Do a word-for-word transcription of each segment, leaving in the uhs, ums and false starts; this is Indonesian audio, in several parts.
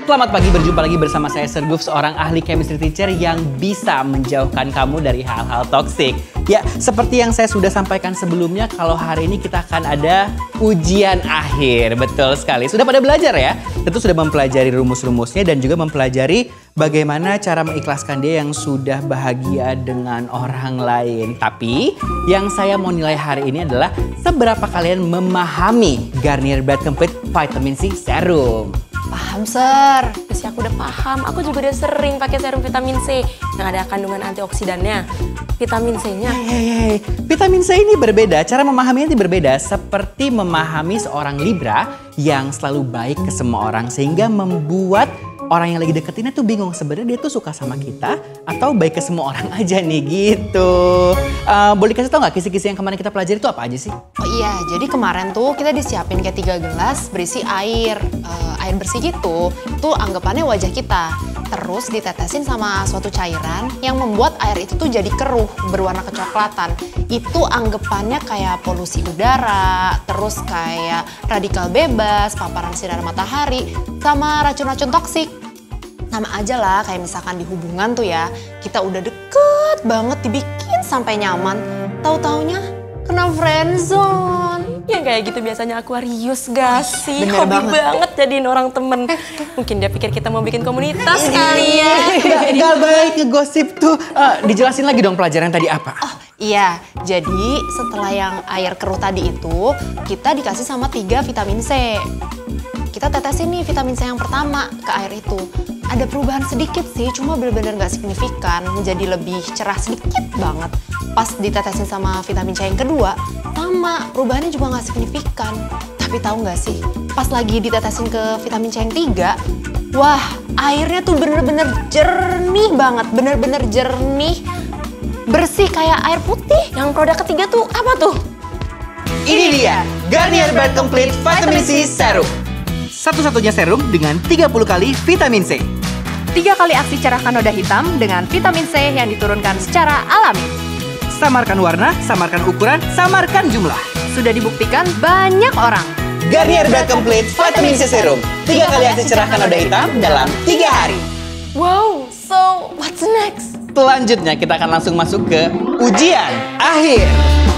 Selamat pagi, berjumpa lagi bersama saya Serguf, seorang ahli chemistry teacher yang bisa menjauhkan kamu dari hal-hal toksik. Ya, seperti yang saya sudah sampaikan sebelumnya, kalau hari ini kita akan ada ujian akhir. Betul sekali. Sudah pada belajar ya? Tentu sudah mempelajari rumus-rumusnya dan juga mempelajari bagaimana cara mengikhlaskan dia yang sudah bahagia dengan orang lain. Tapi yang saya mau nilai hari ini adalah seberapa kalian memahami Garnier Bright Complete Vitamin C Serum. Paham, Sir. Pasti aku udah paham. Aku juga udah sering pakai serum vitamin C yang ada kandungan antioksidannya. Vitamin C-nya. Hey, hey, hey. Vitamin C ini berbeda. Cara memahaminya ini berbeda. Seperti memahami seorang Libra yang selalu baik ke semua orang sehingga membuat orang yang lagi deketinnya tuh bingung sebenarnya dia tuh suka sama kita atau baik ke semua orang aja nih gitu. Uh, boleh kasih tau nggak kisi-kisi yang kemarin kita pelajari itu apa aja sih? Oh iya, jadi kemarin tuh kita disiapin kayak tiga gelas berisi air, uh, air bersih gitu. Itu anggapannya wajah kita. Terus ditetesin sama suatu cairan yang membuat air itu tuh jadi keruh berwarna kecoklatan. Itu anggapannya kayak polusi udara, terus kayak radikal bebas, paparan sinar matahari, sama racun-racun toksik. Sama aja lah kayak misalkan di hubungan tuh ya, kita udah deket banget dibikin sampai nyaman, tahu-taunya kena friendzone. Yang kayak gitu biasanya Aquarius gak sih? Bener Hobi banget. banget jadiin orang temen. Mungkin dia pikir kita mau bikin komunitas kali ya. Gak, gak baik ngegosip tuh. Uh, dijelasin lagi dong pelajaran tadi apa? Oh iya, jadi setelah yang air keruh tadi itu, kita dikasih sama tiga vitamin C. Kita tetesin nih vitamin C yang pertama ke air itu. Ada perubahan sedikit sih, cuma bener-bener gak signifikan, menjadi lebih cerah sedikit banget. Pas ditetesin sama vitamin C yang kedua, sama, perubahannya juga gak signifikan. Tapi tahu gak sih, pas lagi ditetesin ke vitamin C yang tiga, wah, airnya tuh bener-bener jernih banget, bener-bener jernih, bersih kayak air putih. Yang produk ketiga tuh apa tuh? Ini dia Garnier Bright Complete Vitamin C Serum. Satu-satunya serum dengan tiga puluh kali vitamin C. Tiga kali aksi cerahkan noda hitam dengan vitamin C yang diturunkan secara alami. Samarkan warna, samarkan ukuran, samarkan jumlah. Sudah dibuktikan banyak orang. Garnier Bright Complete Vitamin C Serum. Tiga kali aksi cerahkan noda hitam dalam tiga hari. Wow, so what's next? Selanjutnya kita akan langsung masuk ke ujian akhir,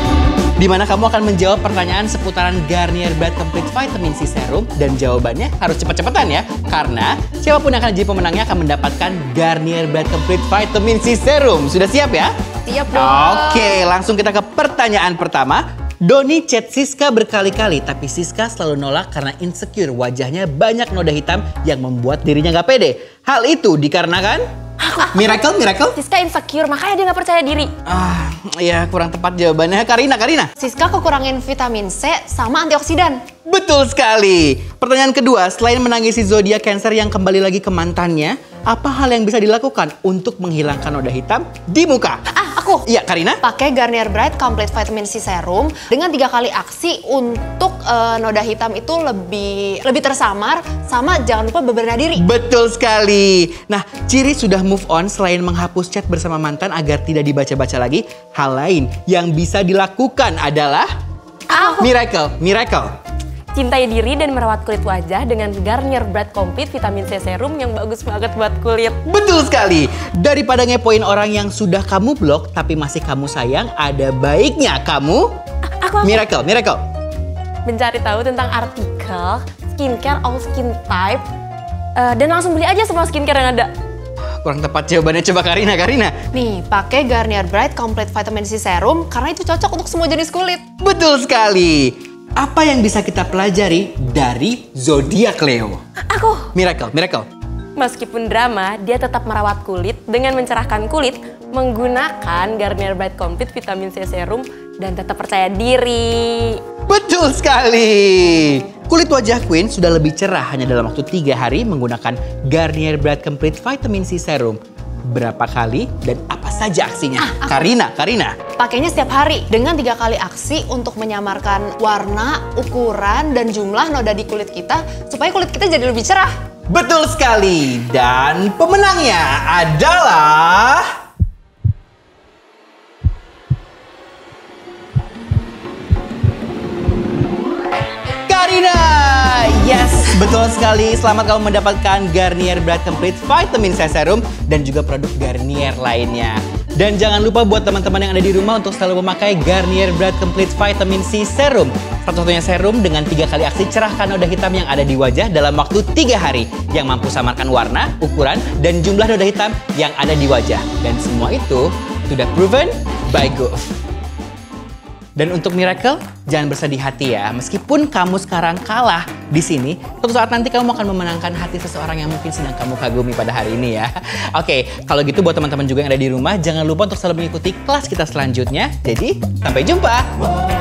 di mana kamu akan menjawab pertanyaan seputaran Garnier Bright Complete Vitamin C Serum dan jawabannya harus cepat-cepatan ya, karena siapapun yang akan jadi pemenangnya akan mendapatkan Garnier Bright Complete Vitamin C Serum. Sudah siap ya? Siap dong. Oke, langsung kita ke pertanyaan pertama. Doni chat Siska berkali-kali, tapi Siska selalu nolak karena insecure. Wajahnya banyak noda hitam yang membuat dirinya gak pede. Hal itu dikarenakan Miracle, Miracle? Siska insecure, makanya dia nggak percaya diri. Ah, ya kurang tepat jawabannya. Karina, Karina. Siska kekurangin vitamin C sama antioksidan. Betul sekali. Pertanyaan kedua, selain menangisi zodiak Cancer yang kembali lagi ke mantannya, apa hal yang bisa dilakukan untuk menghilangkan noda hitam di muka? Ah, aku. Iya, Karina. Pakai Garnier Bright Complete Vitamin C Serum dengan tiga kali aksi untuk uh, noda hitam itu lebih lebih tersamar, sama jangan lupa berbenah diri. Betul sekali. Nah, ciri sudah move on selain menghapus chat bersama mantan agar tidak dibaca-baca lagi, hal lain yang bisa dilakukan adalah Aku. Miracle, Miracle. Cintai diri dan merawat kulit wajah dengan Garnier Bright Complete Vitamin C Serum yang bagus banget buat kulit. Betul sekali. Daripada ngepoin orang yang sudah kamu blok tapi masih kamu sayang, ada baiknya kamu Aku, aku. Miracle, Miracle. Mencari tahu tentang artikel skincare all skin type uh, dan langsung beli aja semua skincare yang ada. Kurang tepat jawabannya, coba Karina, Karina. Nih, pakai Garnier Bright Complete Vitamin C Serum karena itu cocok untuk semua jenis kulit. Betul sekali. Apa yang bisa kita pelajari dari zodiak Leo? Aku. Miracle, Miracle. Meskipun drama, dia tetap merawat kulit dengan mencerahkan kulit menggunakan Garnier Bright Complete Vitamin C Serum dan tetap percaya diri. Betul sekali. Kulit wajah Queen sudah lebih cerah hanya dalam waktu tiga hari menggunakan Garnier Bright Complete Vitamin C Serum. Berapa kali dan apa saja aksinya? Ah, Karina, Karina. Pakainya setiap hari dengan tiga kali aksi untuk menyamarkan warna, ukuran, dan jumlah noda di kulit kita supaya kulit kita jadi lebih cerah. Betul sekali. Dan pemenangnya adalah Karina. Yes. Betul sekali, selamat kamu mendapatkan Garnier Bright Complete Vitamin C Serum dan juga produk Garnier lainnya. Dan jangan lupa buat teman-teman yang ada di rumah untuk selalu memakai Garnier Bright Complete Vitamin C Serum. Satu-satunya serum dengan tiga kali aksi cerahkan noda hitam yang ada di wajah dalam waktu tiga hari. Yang mampu samarkan warna, ukuran, dan jumlah noda hitam yang ada di wajah. Dan semua itu sudah proven by Goov. Dan untuk Miracle, jangan bersedih hati ya. Meskipun kamu sekarang kalah di sini, suatu saat nanti kamu akan memenangkan hati seseorang yang mungkin sedang kamu kagumi pada hari ini ya. Oke, kalau gitu buat teman-teman juga yang ada di rumah, jangan lupa untuk selalu mengikuti kelas kita selanjutnya. Jadi, sampai jumpa!